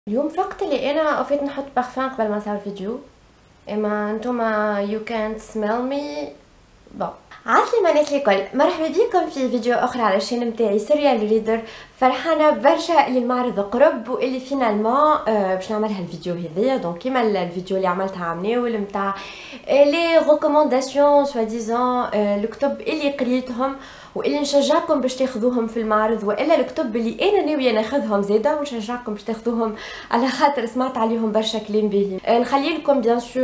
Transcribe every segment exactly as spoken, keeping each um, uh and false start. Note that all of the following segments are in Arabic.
اليوم فقط اللي انا وفيت نحط بارفان قبل ما نصور فيديو. اما نتوما you can't smell me. بون عسلامة الناس الكل، مرحبا بكم في فيديو اخرى على الشين متاعي سيريال ريدر. فرحانه برشا اللي المعرض قرب واللي فينالمون آه باش نعملها الفيديو هذيا. دونك كيما الفيديو اللي عملتها عام ناول نتاع لي ريكومونداسيون سوا ديزون الكتب اللي قريتهم واللي نشجعكم باش تاخذوهم في المعرض، والا الكتب اللي انا ناويه ناخذهم زاده ونشجعكم باش تاخذوهم على خاطر سمعت عليهم برشا كلام باهي. نخلي لكم بيان سور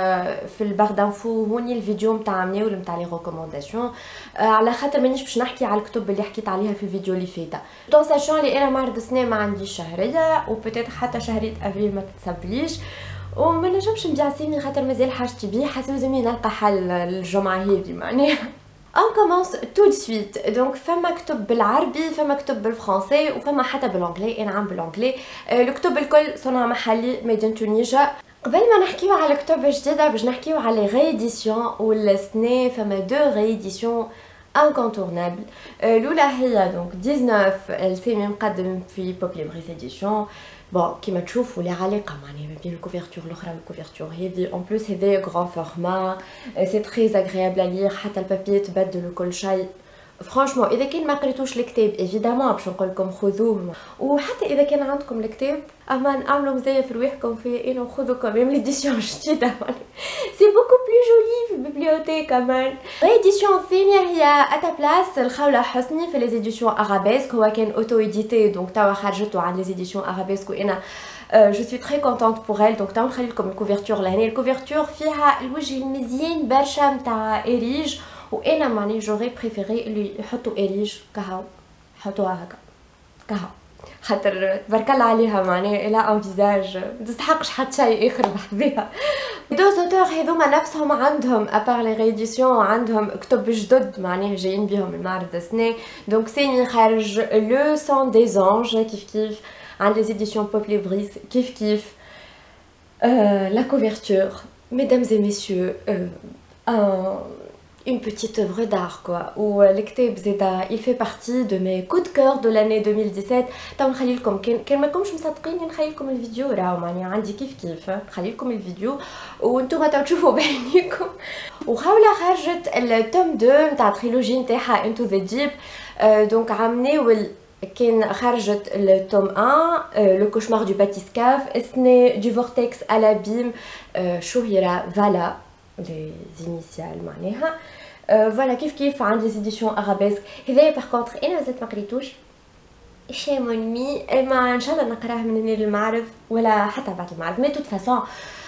في البار دانفو هوني الفيديو نتاع مناول نتاع لي ريكومونداسيون على خاطر مانيش باش نحكي على الكتب اللي حكيت عليها في الفيديو اللي فات. دون ساشون اللي انا معرض السنه ما عنديش شهريه وبوتيت حتى شهريه افريل ما تتسبليش وما نجمش نبيع سيمي خاطر مازال حاجتي بيه، حاسه لازمني نلقى حل الجمعه هذه معناها. On commence tout de suite. Donc فما كتب بالعربي، فما كتب بالفرنسي وفما حتى بالانجلي. انا عم بالانجلي. الكتب الكل صنع محلي ميدان تونيجا. قبل ما نحكيو على كتب جديده باش نحكيو على غيديسيون والسنه. فما دو غيديسيون انكونتورنابل. الاولى هي دونك تسعطاش الفيلم مقدم في بوبلي اديشن. بون كيما تشوفوا لي علاقه معناها ما بين الكوفرتور الاخرى والكوفرتور هذه. اون بلوس هذا غران فورما، سي تري اغريابل لير، حتى البابي تبدل وكل شيء. فرانشمون اذا كان ما قريتوش الكتاب ايفيدامون باش نقول لكم خذوه، وحتى اذا كان عندكم الكتاب اما نعملوا مزيه في رواحكم في انه خذوا كمان ليديسيون جديده. سي بوكو بلو جولي في البيبليوتيك كمان. ليديسيون الثانيه هي اتا بلاس الخولة حسني في لي زيديسيون ارابيسك. هو كان اوتو ايديتي دونك توا خرجته عن لي زيديسيون ارابيسك وانا جو سوي تري كونتونت بور ال. دونك توا نخلي لكم الكوفرتور لهنا. الكوفرتور فيها الوجه المزيان برشا نتاع إريج، وانا معني جوري بريفيري اللي يحطوا إريج كهو يحطوها هكا كهو خاطر تبارك الله عليها معني لا ان فيزاج ما تستحقش حتى شيء اخر بحذاها. دو زوتور هذوما نفسهم عندهم ابار لي ريديسيون عندهم كتب جدد معناها جايين بهم المعرض السنه. دونك سيني خارج لو سون دي زانج كيف كيف عند لي زيديسيون بوبلي بريس كيف كيف لا كوفرتور mesdames et messieurs un une petite œuvre d'art quoi. و الكتاب زادا il fait partie de mes coups de cœur de l'année deux mille dix-sept. تو نخلي لكم كان كان ماكمش مصدقين نخلي لكم الفيديو راهو معني عندي كيف كيف نخلي لكم الفيديو وانتم تو تشوفوا بعينيكم. وخولة خرجت التوم اثنين نتاع تريلوجي نتاعها انتو ذا ديب. دونك عام ناول كان خرجت التوم واحد لو كوشمار دو باتيسكاف، السنه دو فورتكس à l'abîme شهيرة فالا لي زينيسيال معناها. فوالا كيف كيف عند لي زيديسيون ارابيسك. هذايا باغ كونطخ انا مازلت ما قريتوش شامون مي، اما ان شاء الله نقراه من هنا للمعرض ولا حتى بعد المعرض. مي توت فاسون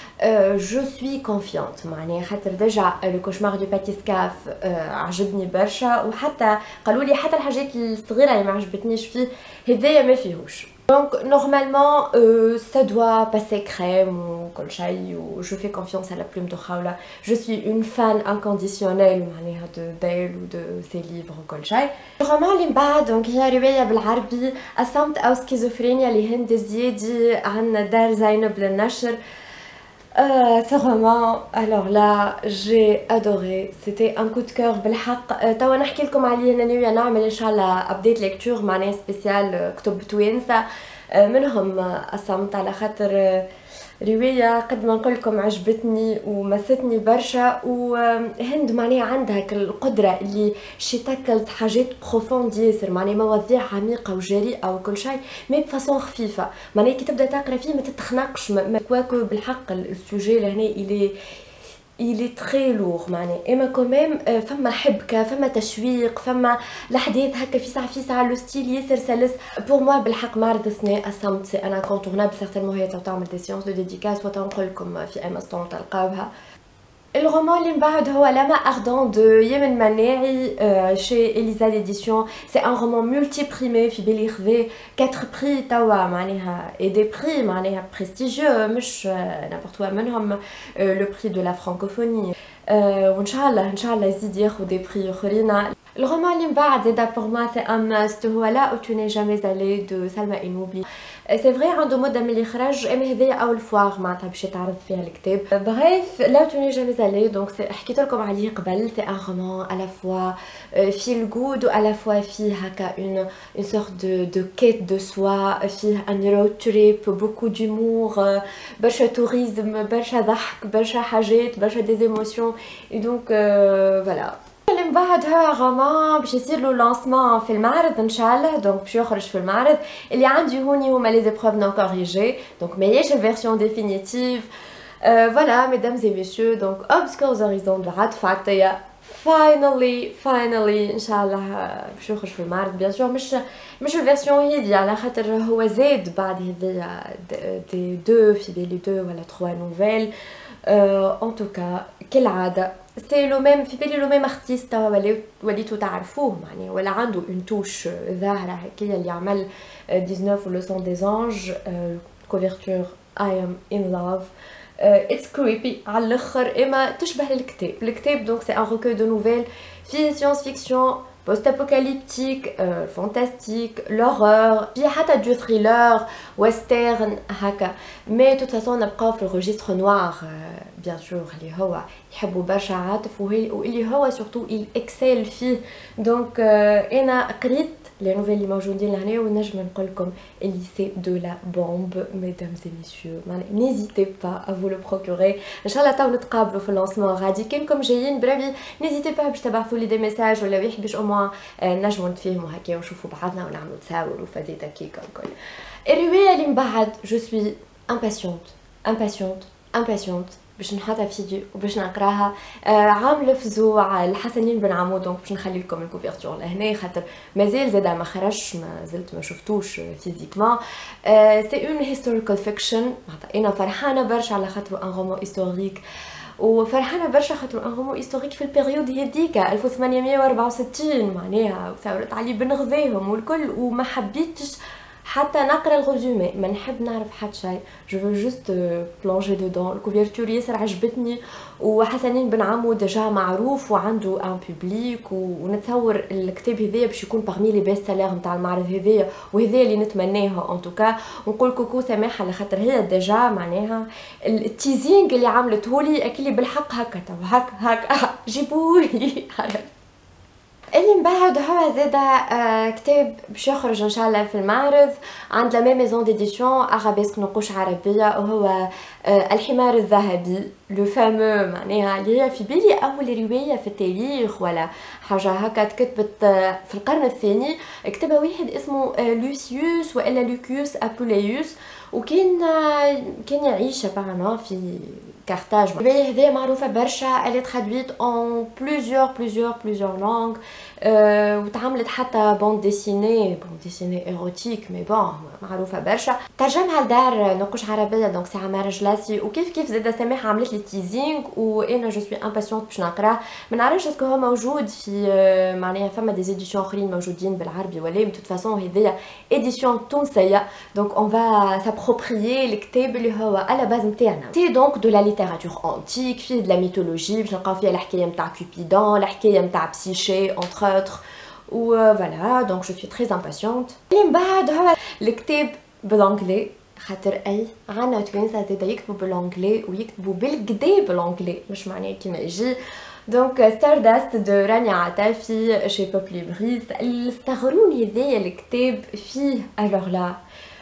جو سوي كونفيونت معناها خاطر ديجا لو كوشمار دو باتيسكاف عجبني برشا، وحتى قالوا لي حتى الحاجات الصغيره اللي ما عجبتنيش فيه هذايا ما فيهوش. Donc normalement euh, ça doit passer crème ou كل شيء و je fais confiance à la plume de Khawla. Je suis une fan inconditionnelle معناها de d'elle ou de ses livres وكل شيء. الرومان اللي من بعد دونك هي رواية بالعربي الصمت أو سكيزوفرينيا لهند الزيادي عن دار زينب للنشر. Euh, ce roman, alors là, j'ai adoré. C'était un coup de cœur بالحق. توا نحكي لكم عليه. انا ناويه نعمل ان شاء الله ابديت ليكتور معناه سبيسيال كتب توانسه منهم الصمت على خاطر روايه قد ما نقول لكم عجبتني ومستني برشا. وهند معناها عندها القدره اللي شي تاكل حاجات بروفوند ياسر معناها مواضيع عميقه وجريئه وكل شيء مي بفاسون خفيفه معناها كي تبدا تقرا فيه ما تتخنقش. ما كواكو بالحق السوجي لهنا الي il est très lourd معناها اما كوميم فما حبكه فما تشويق فما الاحداث هكا في ساعه في ساعه لو ستيل ياسر سلس. بور موا بالحق معرض السنه الصمت سي انا كونتورنابل. سيغتينمون هي تعمل دي سيونس دو ديديكاس وتنقول لكم في اي مستون تلقاوها. الرومان اللي من بعد هو لما اردون دو يمن مناعي شي اليزا ديديسيون. سي ان رومان مولتي بريمي في بالي خذا أربعة بري توا معناها اي دي بري معناها بريستيجيو مش نابورت وا منهم لو بري دو لا فرانكوفوني. وان شاء الله ان شاء الله يزيد ياخذ دي بري اخرين. الغومان اللي من بعد زادا بور موا سي ان ماست هو لا او تو ني جامي زالي دو سلمى اينوبلي. سي فري عنده مده ملي خرج، اما هذيا اول فواغ معناتها باش يتعرض فيها الكتاب. بغيف لا تو ني جامي زالي دونك حكيت لكم عليه قبل، سي ان رومان على فوا فيه الجود و على فوا فيه هكا اون اون سورت دو دو كيت دو سوا، فيه ان رود تريب بوكو دومور، برشا توريزم، برشا ضحك، برشا حاجات، برشا دي ايموسيون. دونك فوالا اللي من بعد هو غومان باش يصير له لانسمون في المعرض ان شاء الله، دونك باش يخرج في المعرض. اللي عندي هوني هما لي زيبروف نون كوريجي، دونك ماهيش الفيرسيون ديفينيتيف. فوالا ميدامز اي ميسيو، دونك اوبسكورز هوريزون بعد فاتيا فاينالي فاينالي ان شاء الله باش يخرج في المعرض. بيان سور مش مش الفيرسيون هذي، على خاطر هو زاد بعد هذيا دي دو في بالي دو ولا تخوا نوفيل. ان توكا كالعاده سي لو ميم في بالي، لو ميم ارتيست وليتو تعرفوه معني، ولا عنده اون توش ظاهره هكايا اللي عمل تسعطاش و لو سون دي زانج كوفرتور اي ام ان لاف. اتس كريبي على الاخر، اما تشبه الكتاب. الكتاب دونك سي ان روكوي دو نوفيل فيه سيونس فيكسيون، بوست ابوكاليبتيك، فانتاستيك، لورور، فيه حتى دو ثريلر ويسترن هكا. مي توت فاسون نبقاو في الريجستر نوار بيان سور اللي هو يحبوا برشا عاطف، واللي هو سورتو il اكسل فيه. دونك انا قريت لي نوفيل اللي موجودين لهنا ونجم نقول لكم اللي سي دو لا بومب ميدامز اي ميسيو. نيزيتي با ا فو لو بروكوري. ان شاء الله تو نتقابلوا في اللونسمون غادي. كانكم جايين بربي نيزيتي با باش تبعثوا لي دي ميساج ولا واحد باش او موان نجموا نتفاهموا هكا ونشوفوا بعضنا ونعملوا تساور وفازيتا كيكا الكل. الروايه اللي من بعد جو سوي امباسيونت امباسيونت امباسيونت باش نحطها في فيديو وباش نقراها. آه عامله فزوع الحسنين بن عمود، دونك باش نخلي لكم الكوفرتور لهنا خاطر مازال زاد ما خرجش، ما زلت ما شفتوش فيزيكمون. آه سي اون هيستوريكال فيكشن، انا فرحانه برشا على خاطر ان رومان هيستوريك، وفرحانه برشا خاطر ان رومان هيستوريك في البيريود هذيك ألف وثمانمائة وأربعة وستين معناها ثوره علي بن غذاهم والكل، وما حبيتش حتى نقرا الريزومي، ما نحب نعرف حتى شيء، جو فو جوست بلونجي دودون. الكوفرتور ياسر عجبتني، وحسنين بن عمود ديجا معروف وعنده ان بوبليك، ونتصور الكتاب هذايا باش يكون باغمي لي بيست سيلر نتاع المعرض هذايا، وهذايا اللي نتمناه ان توكا. ونقول كوكو سماحه على خاطر هي ديجا معناها التيزينغ اللي عملته لي اكلي بالحق هكا هكا هكا جيبولي. اللي من بعد هو زادا آه كتاب باش يخرج ان شاء الله في المعرض عند لا ميم ميزون ديديسيون ارابيسك نقوش عربيه، وهو آه الحمار الذهبي لو فامو معناها، اللي هي في بالي اول روايه في التاريخ ولا حاجه هكا تكتبت آه في القرن الثاني. كتبها واحد اسمه آه لوسيوس والا لوكيوس ابوليوس، وكان آه كان يعيش ابارامون في كارتاج. الروايه هذه معروفه برشا، اللي ترادويت اون بلوزيور بلوزيور بلوزيور لونغ، أه وتعملت حتى بوند ديسيني بوند ديسيني ايروتيك، مي بون معروفه برشا. ترجمها لدار نقوش عربيه دونك سي عمار جلاسي، وكيف كيف زاده سماحه عملت لي تيزينغ، وانا جو سوي امباسيونت باش نقراه. ما نعرفش اسكو هو موجود في معناها فما دي زيديسيون اخرين موجودين بالعربي ولا، من توت فاسون هذيا اديسيون تونسيه، دونك اون فا سابروبريي الكتاب اللي هو على باز نتاعنا. سي دونك دو لا ليتيراتور انتيك، فيه دو لا ميثولوجي، باش نلقاو فيها الحكايه نتاع كوبيدون، الحكايه نتاع بسيشي اونتر اوتر، و فوالا دونك جو سوي تري امباسيونت. اللي من بعد هو الكتاب بالانجلي، خاطر اي عنا توانسه زادا يكتبوا بالانجلي ويكتبوا بالكدا بالانجلي، مش معناه كيما يجي. دونك ستارداست دو رانيا عطافي شي بوبلي بريز. استغروني هذايا الكتاب فيه الوغ لا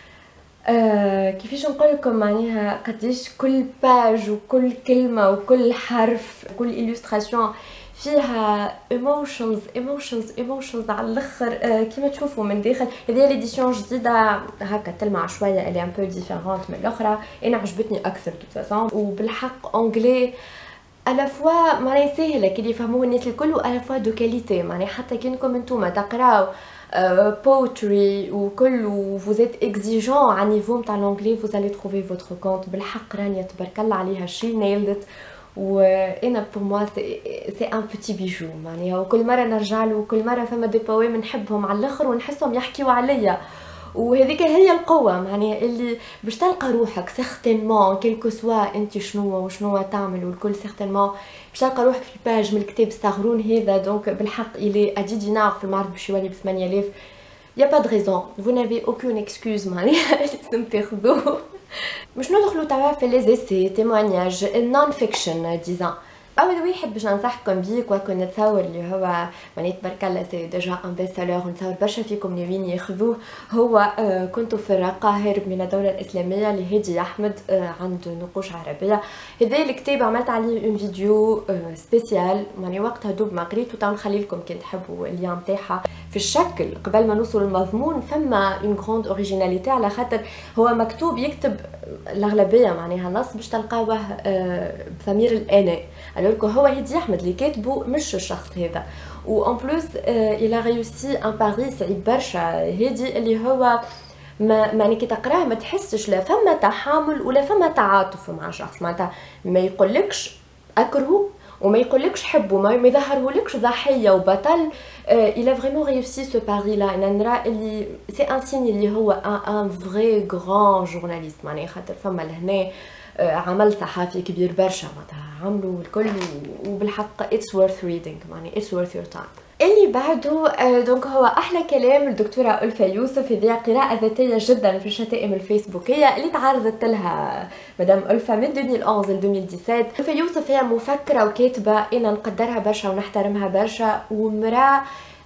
آه كيفاش نقول لكم معناها قديش كل باج وكل كلمه وكل حرف وكل إليستراسيون فيها ايموشنز ايموشنز ايموشنز على الاخر. آه كيما تشوفوا من داخل هذه ليديسيون جديده هكا تلمع شويه، اللي ان بو ديفيرونت من الاخرى. انا عجبتني اكثر توت فاسون، وبالحق اونجلي على فوا معناها ساهله كي يفهموه الناس الكل، وعلى فوا دو كاليتي معناها حتى كانكم انتوما تقراو بوتري وكل vous êtes exigeant على نيفو نتاع الانجلي vous allez trouver votre compte. بالحق رانيا تبارك الله عليها شي نيلت، وانا بور موا سي ان بوتي بيجو معناها، وكل مره نرجع له وكل مره فما دي بويم نحبهم على الاخر ونحسهم يحكيوا عليا، وهذيك هي القوه معناها اللي باش تلقى روحك سيغتينمون كيلكو سوا انت شنو وشنو تعمل والكل سيغتينمون باش تلقى روحك في باج من الكتاب ستاغرون هذا. دونك بالحق الي ادي دينار في المعرض باش يولي ب ثمانية آلاف. يا با دو ريزون vous n'avez aucune excuse معناها لازم تاخذوه. باش ندخلوا توا في لي زيسي تيموانياج النون فيكشن ديزان. اول واحد باش ننصحكم بيه كون نتصور اللي هو معناها تبارك الله سي ديجا ان بيست سيلر ونتصور برشا فيكم ناويين ياخذوه، هو كنت في الرقه هارب من الدوله الاسلاميه لهادي احمد عند نقوش عربيه. هذا الكتاب عملت عليه اون فيديو سبيسيال معناها وقتها دوب ما قريته، تو نخلي لكم كي تحبوا اللين نتاعها. في الشكل قبل ما نوصل للمضمون فما اون غروند اوريجيناليتي على خاطر هو مكتوب يكتب الاغلبيه معناها نص باش تلقاوه بضمير الاناء، الوغ هو هادي احمد اللي كاتبه مش الشخص هذا. و ان بلوس الى ريوسي ان باري صعيب برشا هادي اللي هو ما معني كي تقراه ما تحسش لا فما تحامل ولا فما تعاطف مع شخص، معناتها ما يقولكش اكرهه وما يقولكش حبه، ما يظهرهولكش ضحيه وبطل. الى فريمون ريوسي سو باري لا. انا نرى اللي سي ان سين اللي هو ان فري غران جورناليست معناها خاطر فما لهنا عمل صحافي كبير برشا معناتها عملوا الكل وبالحق اتس وورث ريدينغ معناها اتس وورث يور تايم. اللي بعده دونك هو احلى كلام الدكتوره ألفة يوسف. هذه قراءه ذاتيه جدا في الشتائم الفيسبوكيه اللي تعرضت لها مدام ألفة من ألفين وإحدى عشر ل ألفين وسبعطاش. ألفة يوسف هي مفكره وكاتبه انا نقدرها برشا ونحترمها برشا ومراه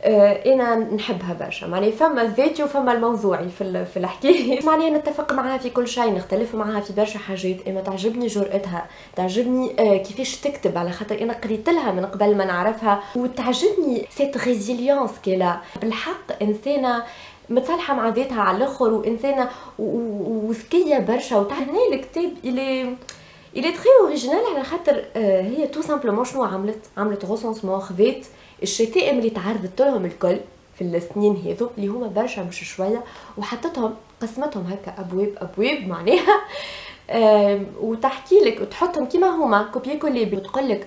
انا نحبها برشا معني فما الذاتي وفما الموضوعي في في الحكايه معني نتفق معها في كل شيء نختلف معها في برشا حاجات. اما تعجبني جرأتها، تعجبني كيفاش تكتب على خاطر انا قريت لها من قبل ما نعرفها، وتعجبني سيت ريزيليونس كيلا بالحق انسانه متصالحه مع ذاتها على الاخر وانسانه وذكيه برشا. وتعجبني الكتاب الي الي تري اوريجينال على خاطر هي تو سامبلومون شنو عملت عملت غوسونسمون خذات الشتائم اللي تعرضت لهم الكل في السنين هذو اللي هما برشا مش شويه وحطتهم قسمتهم هكا ابواب ابواب معناها وتحكي لك وتحطهم كيما هما كوبي كولي بتقول لك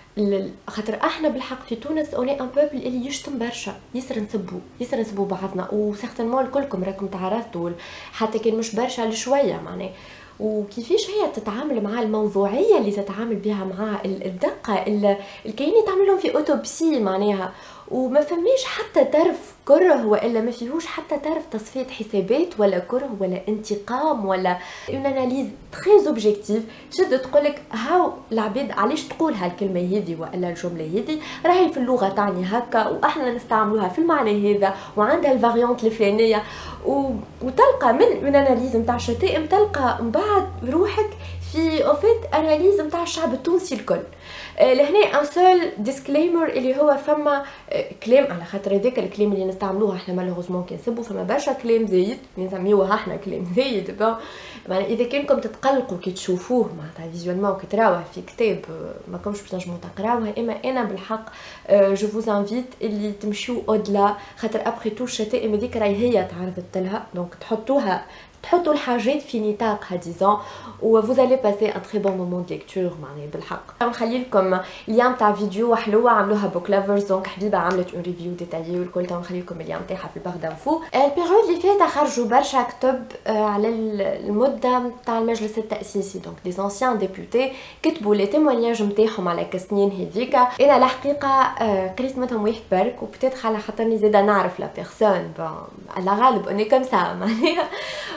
خاطر احنا بالحق في تونس اوني ان بوبل اللي يشتم برشا يسر نسبوا يسر نسبوا بعضنا وسيغتينمون الكلكم راكم تعرفتوا حتى كان مش برشا لشويه معناها. وكيفاش هي تتعامل مع الموضوعيه اللي تتعامل بها مع الدقه الكاينين تعملهم في اوتوبسي معناها، وما فماش حتى طرف كره والا ما فيهوش حتى طرف تصفيه حسابات ولا كره ولا انتقام ولا اون اناليز تري اوبجيكتيف تشد تقولك هاو العباد علاش تقول هالكلمه هذه والا الجمله هذه راهي في اللغه تعني هكا واحنا نستعملوها في المعنى هذا وعندها الفاريونت الفلانيه و... وتلقى من اون اناليز نتاع الشتائم تلقى من بعد روحك في اوفيت اناليز نتاع الشعب التونسي الكل. آه لهنا ان سول ديسكليمر اللي هو فما آه كلام على خاطر هذاك الكلام اللي نستعملوه احنا مالوغوزمون كي نسبوا فما برشا كلام زايد نسميوه احنا كلام زايد بون يعني اذا كانكم تتقلقوا كي تشوفوه معناتها فيزوالمون كي تراوه في كتاب ما كومش باش تنجموا تقراوه. اما انا بالحق جو فوز انفيت اللي تمشيو اودلا خاطر ابخي تو الشتائم هذيك راهي هي تعرضت لها دونك تحطوها تحطوا الحاجات في نطاقها ديزون و vous allez passer un très bon moment de lecture معناها بالحق. نخلي لكم اللين تاع فيديو حلوه عملوها بوك لافرز دونك حبيبه عملت اون ريفيو ديتايي والكل تو نخلي لكم اللين تاعها في الباغ دانفو. البيريود اللي فاتت خرجوا برشا كتب على المده تاع المجلس التاسيسي دونك دي زونسيان ديبوتي كتبوا لي تيمونياج نتاعهم على كسنين هذيك. انا الحقيقه قريت منهم واحد برك وبتيت على خاطرني زاده نعرف لا بيرسون على غالب اوني كوم سا معناها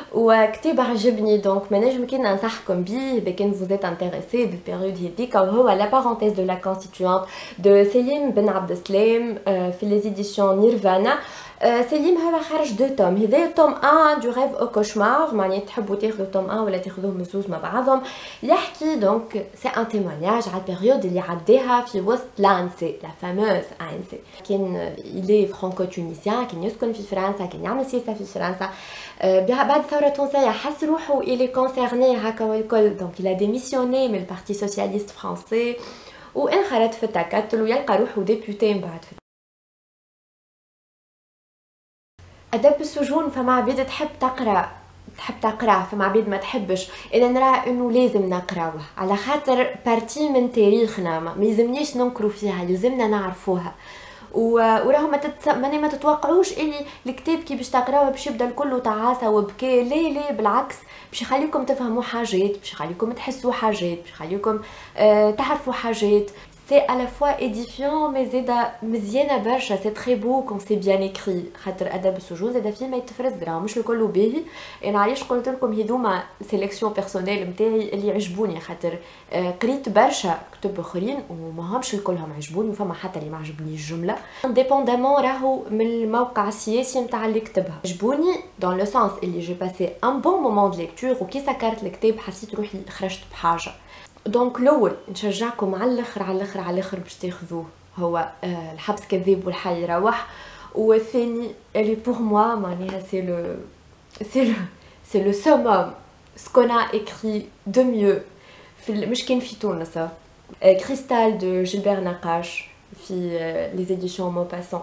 وكتاب عجبني دونك ما نجم كي ننصحكم بيه اذا كان vous êtes intéressé بالبيريود هذيك وهو لا بارونتيز دو لا كونستيتويونت دو سليم بن عبد السلام في لي زيديسيون نيرفانا. سليم هذا خرج دو توم هذا توم واحد دو ريف او كوشمار معناها تحبوا تاخذوا توم واحد ولا تاخذوهم زوج مع بعضهم يحكي دونك سي ان تيمونياج على البيريود اللي عداها في وسط لانسي لا فاموز انسي كان إلي فرانكو تونيسيان كان يسكن في فرنسا كان يعمل سياسه في فرنسا بعد الثوره التونسيه حس روحه إلي كونسيرني هكا والكل دونك إلا ديميسيوني من البارتي سوسياليست فرونسي وانخرط في التكتل ويلقى روحه ديبوتي من بعد. أدب السجون فما عباد تحب تقرا تحب تقرا فما عباد ما تحبش. انا نرى انه لازم نقراوه على خاطر بارتي من تاريخنا ما يلزمنيش ننكروا فيها يلزمنا نعرفوها وراهم ما تتس... ماني ما تتوقعوش اللي الكتاب كي باش تقراوه باش يبدا كله تعاسه وبكاء. ليه ليه بالعكس، باش يخليكم تفهموا حاجات، باش يخليكم تحسوا حاجات، باش يخليكم آه تعرفوا حاجات. c'est à la fois édifiant mais زاده مزيانه برشا. c'est très beau quand c'est bien écrit. خاطر ادب السجون زاده فيه ما يتفرز درا مش الكل باهي. انا علاش قلت لكم هذوما سيليكسيون بيرسونيل نتاعي اللي عجبوني، خاطر آه قريت برشا كتب اخرين وما همش الكلهم عجبوني وفما حتى اللي ما عجبنيش الجمله انديبوندامون راهو من الموقع السياسي نتاع اللي كتبها. عجبوني دون لو سانس اللي جي باسي ان بون مومون دو ليكتور، وكي سكرت الكتاب حسيت روحي خرجت بحاجه. دونك الاول نشجعكم على الاخر على الاخر على الاخر باش تاخذوه، هو آه الحبس كذاب والحي يروح. والثاني اللي بور موا معناها سي لو سي لو سي لو سوموم سكون ا اكري دو ميو في مش كان في تونس. آه كريستال دو جيلبير نقاش في آه لي زيديسيون مو باسون.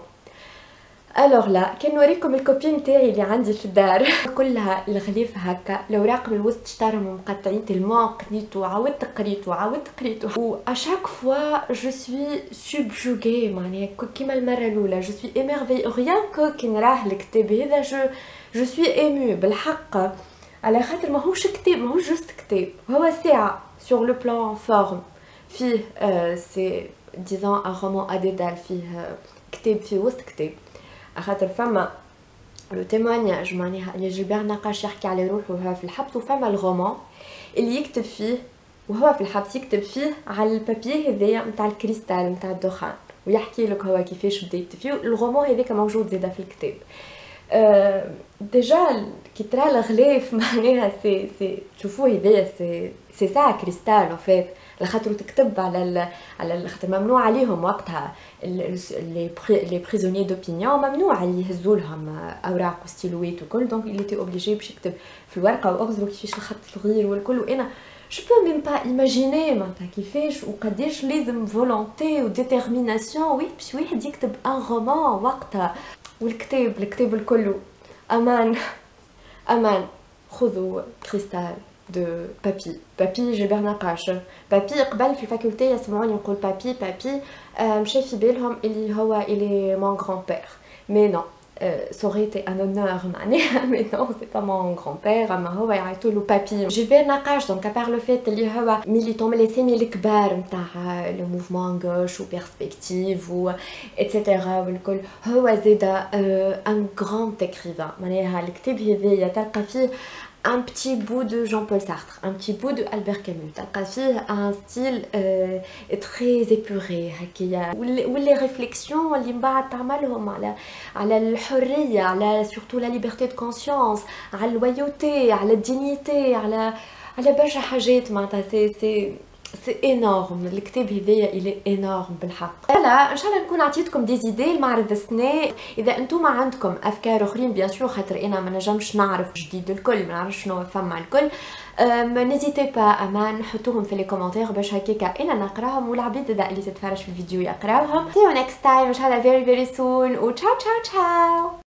الوغ لا كان نوريكم الكوبي نتاعي اللي عندي في الدار كلها الغليف هكا، الاوراق من الوسط شطرهم مقطعين تلمون قريتو عاودت قريتو عاودت قريتو و اشاك فوا جو سوي سوبجوغي معناها كيما المره الاولى جو سوي ايميرفي ريان كو كي نراه الكتاب هذا جو جو سوي ايمو بالحق، على خاطر ماهوش كتاب ماهوش جوست كتاب، هو ساعه سور لو بلان فورم فيه آه سي ديزون ان رومان اديدال، فيه كتاب في وسط كتاب. خاطر فما لو تيمونياج معناها اللي جيلبير نقاش يحكي على روحه وهو في الحبس، وفما الغومان اللي يكتب فيه وهو في الحبس يكتب فيه على البابي هذايا نتاع الكريستال نتاع الدخان، ويحكي لك هو كيفاش بدا يكتب فيه. الغومان هذاك موجود زاده في الكتاب. أه ديجا كي ترى الغلاف معناها سي سي تشوفوه هذايا سي سي ساعه كريستال اون فيت، لخاطر تكتب على ال على الخاطر ممنوع عليهم وقتها لي لي بريزونيي دوبينيون ممنوع اللي يهزوا لهم اوراق وستيلويت وكل، دونك اللي تي اوبليجي باش يكتب في الورقه واغزروا كيفاش الخط صغير والكل. وانا جو بو ميم با ايماجيني معناتها كيفاش وقداش لازم فولونتي وديتيرميناسيون وي باش واحد يكتب ان رومان وقتها. والكتاب الكتاب الكل امان امان. خذوا كريستال دو بابي بابي جيلبير نقاش. بابي قبل في الفاكولتي يسمعوني نقول بابي بابي آه مشى في بالهم اللي هو الي مون غران بير، مي نو سوري تي ان اونور معناها، مي نو سي با مون غران بير، اما هو يعيطوا له بابي جيلبير نقاش. دونك ابار لو فيت اللي هو ميليتون من لي سيمي الكبار نتاع لو موفمون غوش وبيرسبكتيف و اتسيتيرا والكل، هو زاد ان غران اكريفان معناها الكتاب هذايا تلقى فيه un petit bout de Jean-Paul Sartre, un petit bout de Albert Camus. تلقى فيه un style euh, très épuré هكايا، واللي ريفليكسيون اللي من بعد تعملهم على على الحريه، على سورتو لا ليبرتي دو كونسيونس، على اللويوتي، على الدينيتي، على على برشا حاجات معناتها سي سي سي انورم. الكتاب هذايا الي انورم بالحق. لا ان شاء الله نكون عطيتكم دي زيدي لمعرض السنه. اذا انتم عندكم افكار اخرين بيان سور، خاطر انا ما نجمش نعرف جديد الكل، ما نعرفش شنو فما الكل، ما نزيتي با اما نحطوهم في لي كومونتير باش هكاكا انا نقراهم والعباد اللي تتفرج في الفيديو يقراوهم. See you next time ان شاء الله very very soon و تشاو تشاو تشاو.